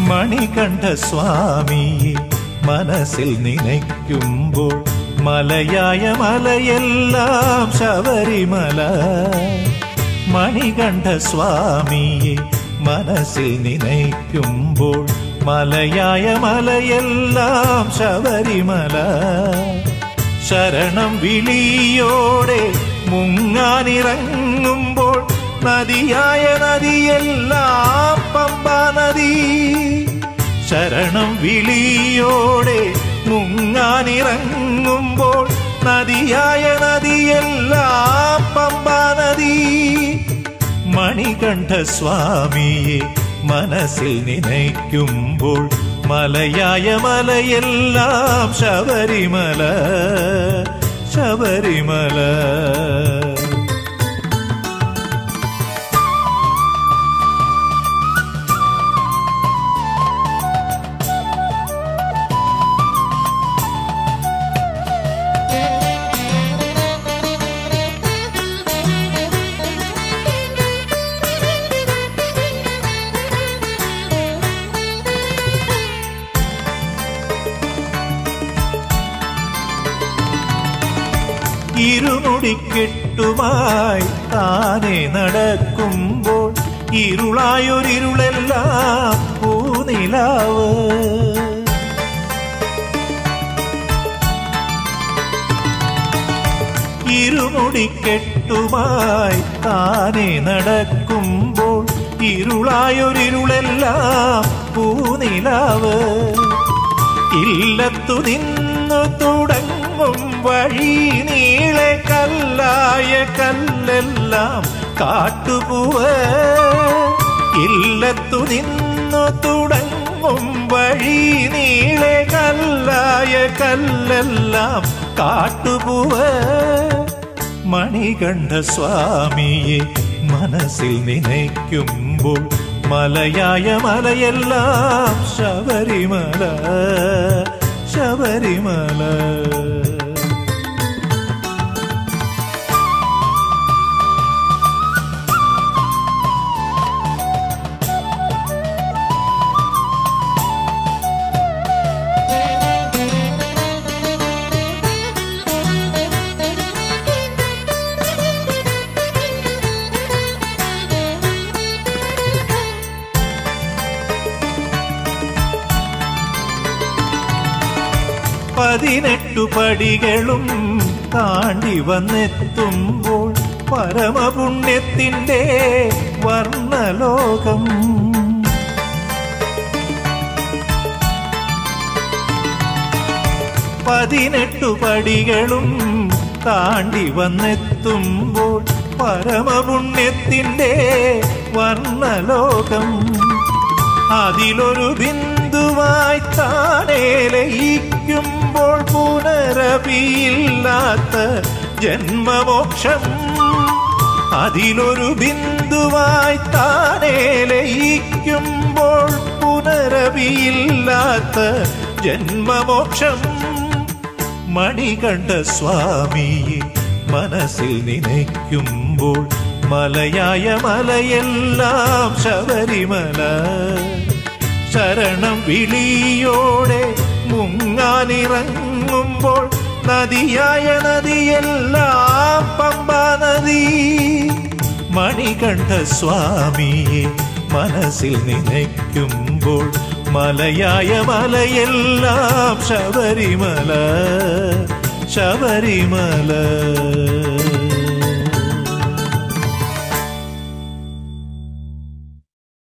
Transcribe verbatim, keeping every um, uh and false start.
മണികണ്ഠ സ്വാമിയെ മനസ്സിൽ നനയ്ക്കുമ്പോൾ മലയായ മലയെല്ലാം ശബരിമല. മണികണ്ഠ സ്വാമിയെ മനസ്സിൽ നനയ്ക്കുമ്പോൾ മലയായ മലയെല്ലാം ശബരിമല. ശരണം വിളിയോടെ മുങ്ങാനിറങ്ങുമ്പോൾ നദിയായ നദിയെല്ലാം പമ്പാ നദി. ശരണം വിളിയോടെ മുങ്ങാനിറങ്ങുമ്പോൾ നദിയായ നദിയെല്ലാം പമ്പാ നദി. മണികണ്ഠ സ്വാമിയെ മനസ്സിൽ നനയ്ക്കുമ്പോൾ മലയായ മലയെല്ലാം ശബരിമല ശബരിമല. ഇരുമുടിക്കെട്ടുമായി താനെ നടക്കുമ്പോൾ ഇരുളായൊരിരുളെല്ലാം പൂനിലാവ്. ഇരുമുടിക്കെട്ടുമായി താനെ നടക്കുമ്പോൾ ഇരുളായൊരിരുളെല്ലാം പൂനിലാവ്. ഇല്ലത്തു നിന്നു തുടങ്ങും വഴി നീളെ കല്ലായ കല്ലെല്ലാം കാട്ടുപൂവ്. ഇല്ലത്തു നിന്നു തുടങ്ങും വഴി നീളെ കല്ലായ കല്ലെല്ലാം കാട്ടുപൂവ്. മണികണ്ഠ സ്വാമിയെ മനസ്സിൽ നനയ്ക്കുമ്പോൾ മലയായ മലയെല്ലാം ശബരിമല ശബരിമല. പതിനെട്ടു പടികളും താണ്ടി വന്നെത്തുമ്പോൾ പരമപുണ്യത്തിൻ്റെ വർണ്ണലോകം. പതിനെട്ടു പടികളും താണ്ടി വന്നെത്തുമ്പോൾ പരമപുണ്യത്തിൻ്റെ വർണ്ണലോകം. അതിലൊരു ബിന്ദുവായി താനേ ലയിക്കുമ്പോൾ പുനരഭിയില്ലാത്ത ജന്മമോക്ഷം. അതിലൊരു ബിന്ദുവായി താനേ ലയിക്കുമ്പോൾ പുനരഭിയില്ലാത്ത ജന്മമോക്ഷം. മണികണ്ഠ സ്വാമിയെ മനസ്സിൽ നനയ്ക്കുമ്പോൾ മലയായ മലയെല്ലാം ശബരിമല. ശരണം വിളിയോടെ മുങ്ങാനിറങ്ങുമ്പോൾ നദിയായ നദിയെല്ലാം പമ്പാ നദി. മണികണ്ഠ സ്വാമിയെ മനസ്സിൽ നനയ്ക്കുമ്പോൾ മലയായ മലയെല്ലാം ശബരിമല ശബരിമല.